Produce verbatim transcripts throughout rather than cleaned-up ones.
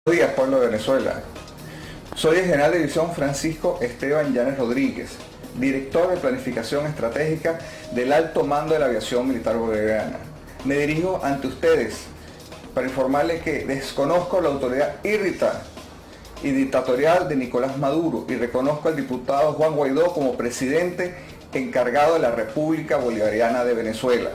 Buenos días, pueblo de Venezuela. Soy el general de división Francisco Esteban Llanes Rodríguez, director de planificación estratégica del alto mando de la aviación militar bolivariana. Me dirijo ante ustedes para informarles que desconozco la autoridad irrita y dictatorial de Nicolás Maduro y reconozco al diputado Juan Guaidó como presidente encargado de la República Bolivariana de Venezuela.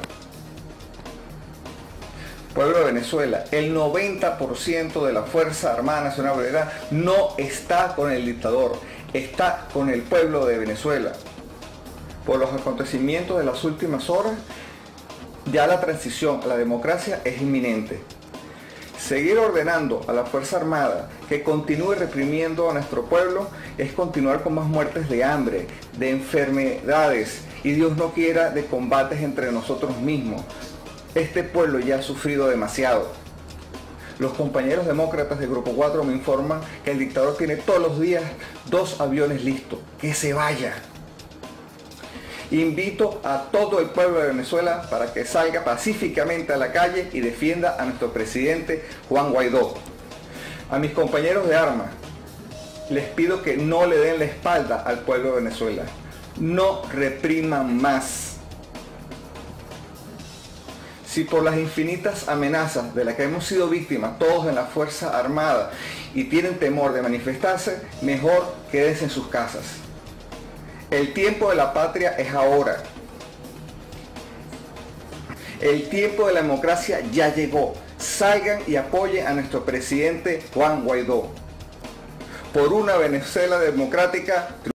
Pueblo de Venezuela, el noventa por ciento de la Fuerza Armada Nacional Bolivariana no está con el dictador, está con el pueblo de Venezuela. Por los acontecimientos de las últimas horas, ya la transición a la democracia es inminente. Seguir ordenando a la Fuerza Armada que continúe reprimiendo a nuestro pueblo es continuar con más muertes de hambre, de enfermedades y Dios no quiera de combates entre nosotros mismos. Este pueblo ya ha sufrido demasiado. Los compañeros demócratas del Grupo cuatro me informan que el dictador tiene todos los días dos aviones listos. ¡Que se vaya! Invito a todo el pueblo de Venezuela para que salga pacíficamente a la calle y defienda a nuestro presidente Juan Guaidó. A mis compañeros de armas, les pido que no le den la espalda al pueblo de Venezuela. No repriman más. Si por las infinitas amenazas de las que hemos sido víctimas todos en la Fuerza Armada y tienen temor de manifestarse, mejor quédense en sus casas. El tiempo de la patria es ahora. El tiempo de la democracia ya llegó. Salgan y apoyen a nuestro presidente Juan Guaidó. Por una Venezuela democrática.